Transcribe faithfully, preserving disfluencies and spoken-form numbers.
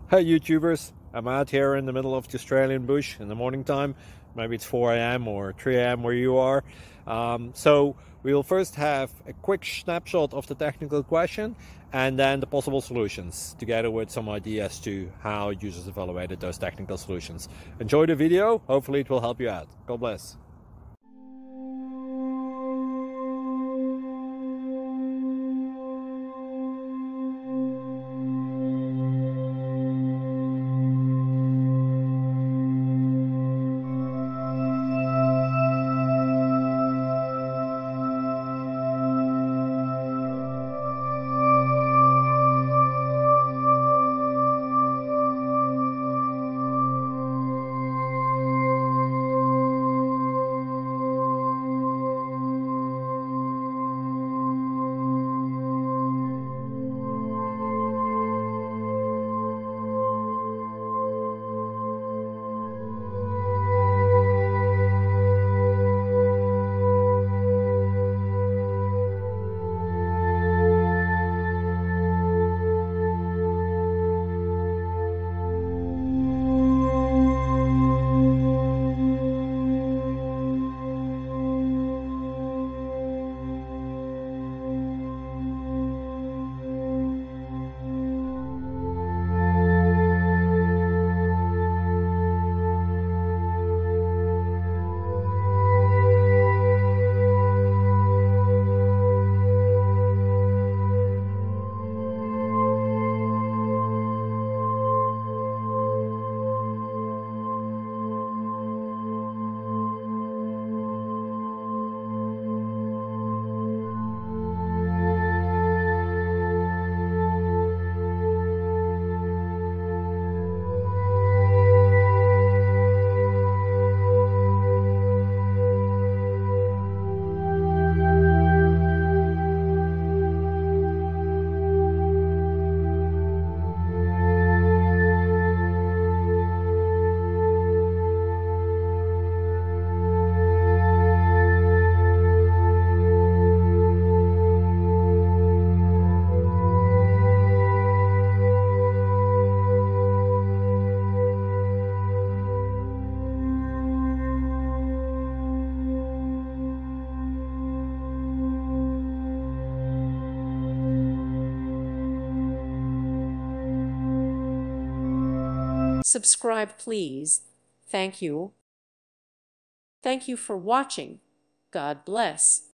Hey YouTubers, I'm out here in the middle of the Australian bush in the morning time. Maybe it's four A M or three A M where you are. Um, so we'll first have a quick snapshot of the technical question and then the possible solutions, together with some ideas to how users evaluated those technical solutions. Enjoy the video, hopefully it will help you out. God bless. Subscribe, please. Thank you. Thank you for watching. God bless.